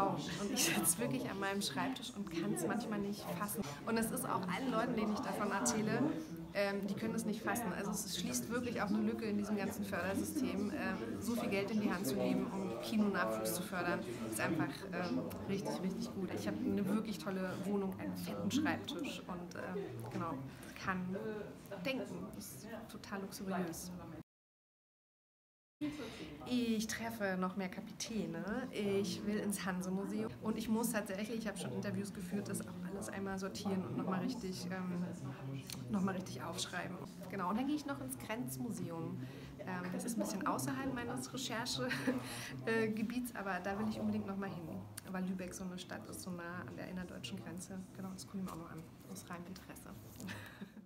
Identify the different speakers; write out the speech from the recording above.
Speaker 1: Traum. Und ich sitze wirklich an meinem Schreibtisch und kann es manchmal nicht fassen. Und es ist auch allen Leuten, denen ich davon erzähle, die können es nicht fassen. Also es schließt wirklich auch eine Lücke in diesem ganzen Fördersystem. So viel Geld in die Hand zu nehmen, um Kinonachwuchs zu fördern, ist einfach richtig, richtig gut. Ich habe eine wirklich tolle Wohnung, einen fetten Schreibtisch und genau, kann denken. Das ist total luxuriös. Ich treffe noch mehr Kapitäne. Ich will ins Hanse-Museum und ich muss tatsächlich, ich habe schon Interviews geführt, das auch alles einmal sortieren und noch mal richtig aufschreiben. Genau, und dann gehe ich noch ins Grenzmuseum. Das ist ein bisschen außerhalb meines Recherchegebiets, aber da will ich unbedingt noch mal hin, weil Lübeck so eine Stadt ist, so nah an der innerdeutschen Grenze. Genau, das gucke ich mir auch noch an, aus reinem Interesse.